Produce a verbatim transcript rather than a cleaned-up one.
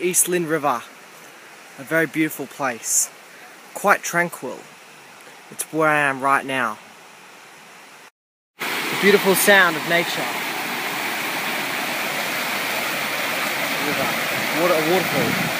East Lynn River. A very beautiful place. Quite tranquil. It's where I am right now. The beautiful sound of nature. River. Water, a waterfall.